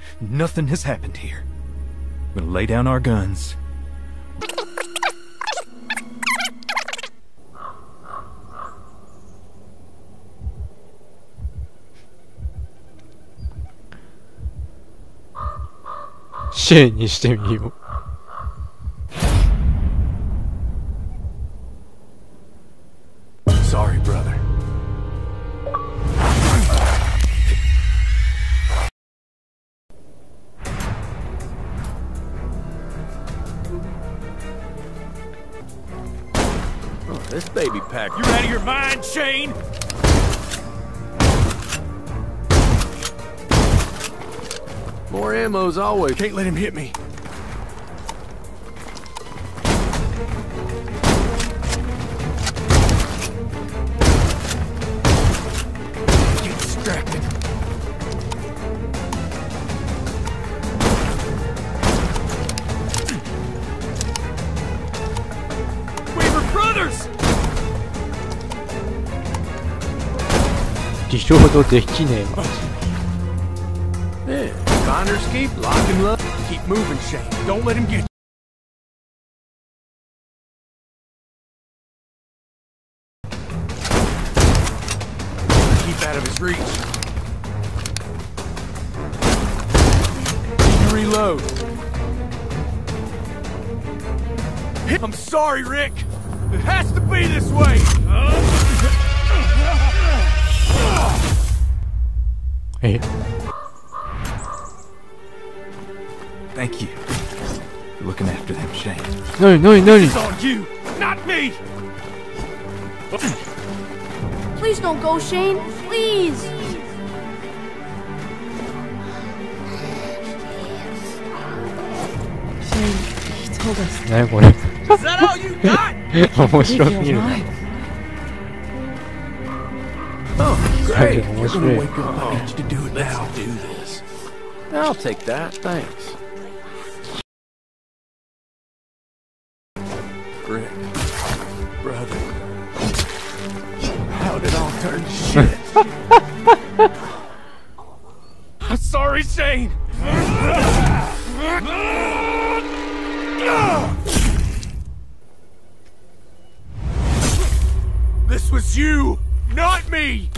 Nothing has happened here. We're gonna lay down our guns. シェーンにしてみよう。 Sorry, brother. Oh, this baby pack. You out of your mind, Shane? More ammo's always. Can't let him hit me. Get distracted. Weaver Brothers! リロードできねえわ。 Yeah, find her escape, lock him up. Keep moving, Shane. Don't let him get you. Keep out of his reach. Need to reload. I'm sorry, Rick. It has to be this way. え、 Thank you for looking after them, Shane. なになになに It's on you, not me. Please don't go, Shane. Please. Shane, he told us. なにこれ Is that all you got? 面白すぎるな。 Oh, great. Okay, You're what's gonna it? wake up. I need you to do it now. Let's do this. I'll take that. Thanks. Rick, brother, how did it all turn to shit? I'm sorry, Shane. This was you, not me.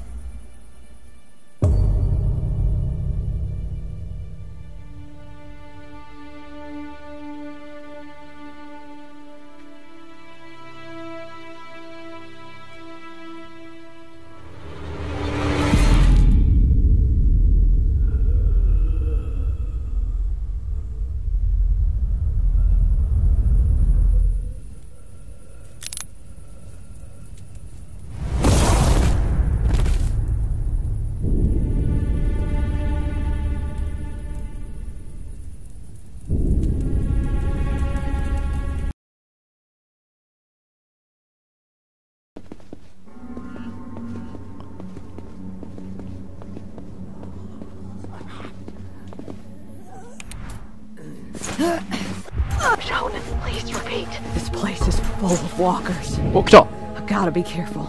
Sean, please repeat. This place is full of walkers. お、来た I gotta be careful.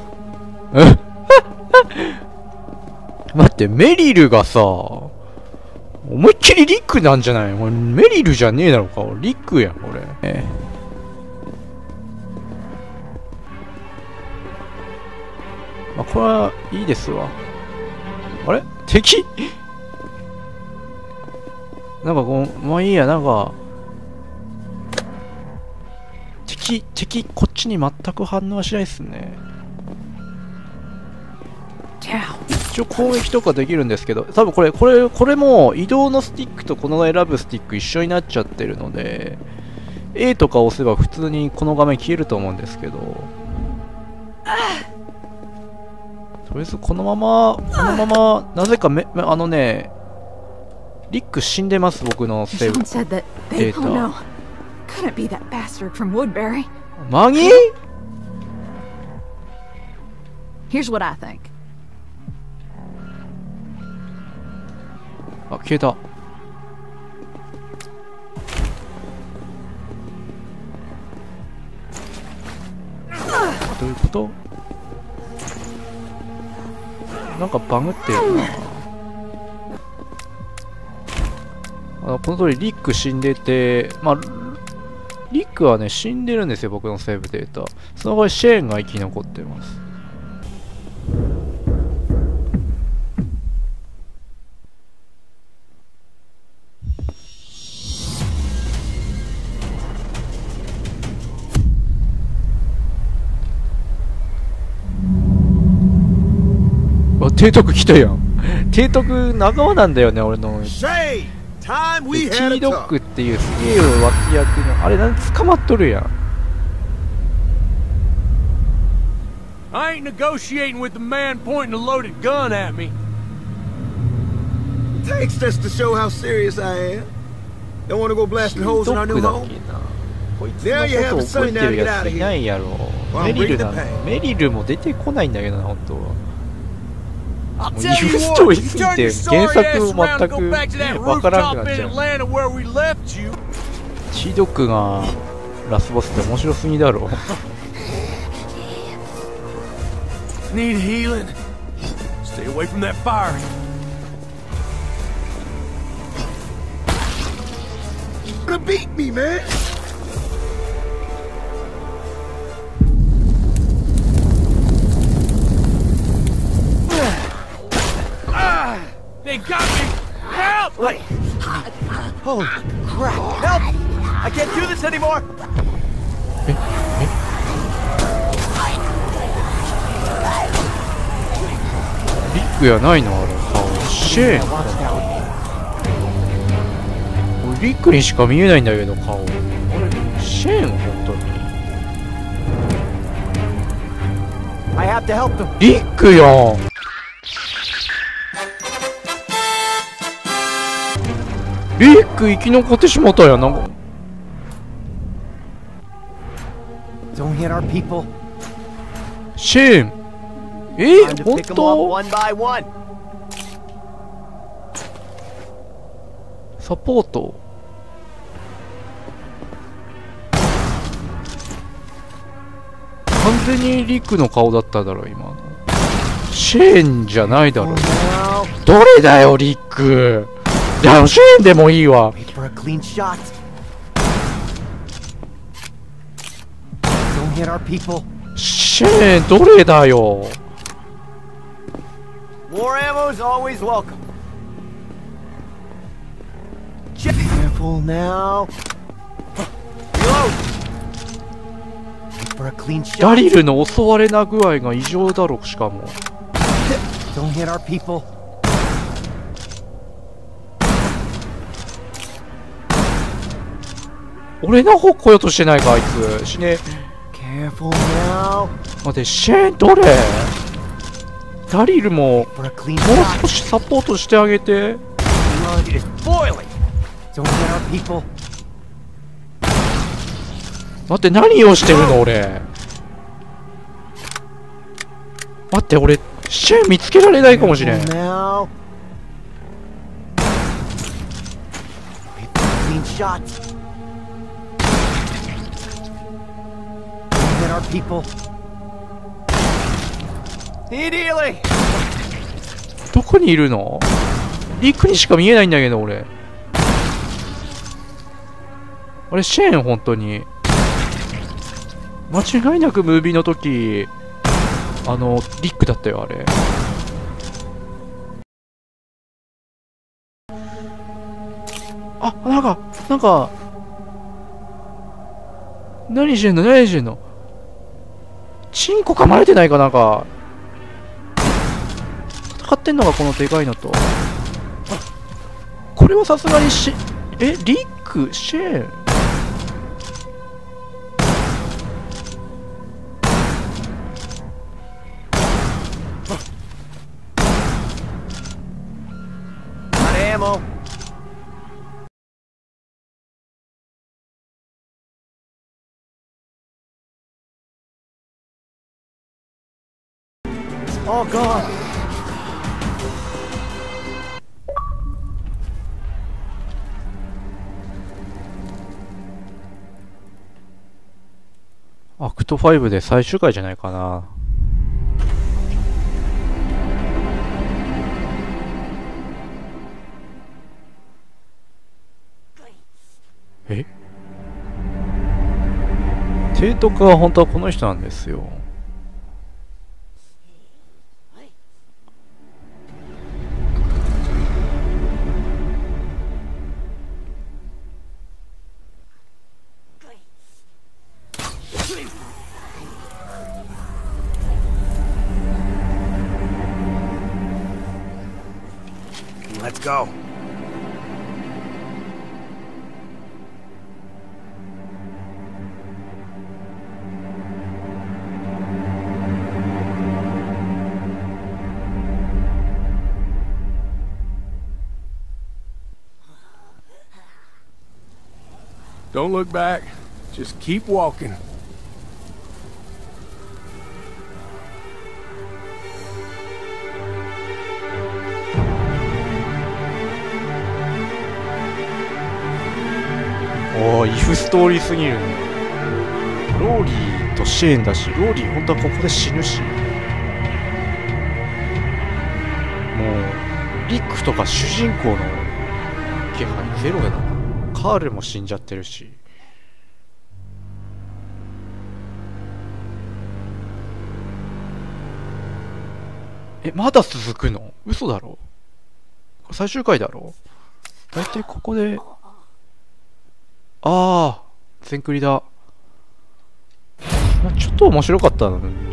待って、メリルがさ、思いっきりリックなんじゃないこれメリルじゃねえだろか。リックやん、これ。まあ、これはいいですわ。あれ敵なんかこう、まあいいや、なんか、敵、こっちに全く反応はしないっすね。一応攻撃とかできるんですけど、多分これも移動のスティックとこの選ぶスティック一緒になっちゃってるので、A とか押せば普通にこの画面消えると思うんですけど、とりあえずこのまま、なぜかあのね、リック死んでます、僕のセーブ Sean said that デ they ー oh タ。 no. Couldn't be that bastard from Woodbury. マギー Here's what I think. あ、消えた。どういうこと？なんかバグってるな。 この通りリック死んでて、まあ、リックはね、死んでるんですよ、僕のセーブデータ。その代わりシェーンが生き残ってます。提督来たやん。提督仲間なんだよね、俺の。キードッグっていうすげえ脇役の、あれなんで捕まっとるやん。 I ain't negotiating with the man pointing a loaded gun at me. Takes this to show how serious I am. Don't want to go blasting holes in our new home. こいつのこと覚えてるやついないやろ。メリルだな。メリルも出てこないんだけどな、本当は。もうニューストーリーすぎて原作も全くわからんくなっちゃう。シードッグがラスボスって面白すぎだろ。 Need healing. Stay away from that fire. Gonna beat me, man. They got me! Help! Holy crap! Help! I can't do this anymore. リックやないのあれ。顔シェーン。リックにしか見えないんだけど顔。シェーン本当に。リックやん。リック生き残ってしまったやん。なんか。シェーン。本当？サポート。完全にリックの顔だっただろ今の。シェーンじゃないだろ。どれだよリック。いやシェーンでもいいわ。シェーンどれだよ。 More ammo is always welcome. Careful now. Reload. For a clean shot. ダリルの襲われな具合が異常だろ。しかも。 Don't hit our people. 俺の方来ようとしてないかあいつ。死ね。 Careful now. 待ってシェーンどれ？ダリルももう少しサポートしてあげて。待って何をしてるの俺。待って俺シェーン見つけられないかもしれん。どこにいるの？リックにしか見えないんだけど俺。あれシェーン本当に間違いなくムービーの時リックだったよあれ。あ、なんか何してんのチンコ噛まれてないかなんか戦ってんのがこのでかいのと。これはさすがにリックシェーン Oh God. アクト5で最終回じゃないかな。 え、提督は本当はこの人なんですよ。 Let's go. Don't look back. Just keep walking. おー、イフストーリーすぎるね。ローリーとシェーンだし、ローリー本当はここで死ぬし、もうリックとか主人公の気配ゼロやな。カールも死んじゃってるし。え、まだ続くの？嘘だろ？最終回だろ？だいたいここで、ああ、全クリだ。ちょっと面白かったん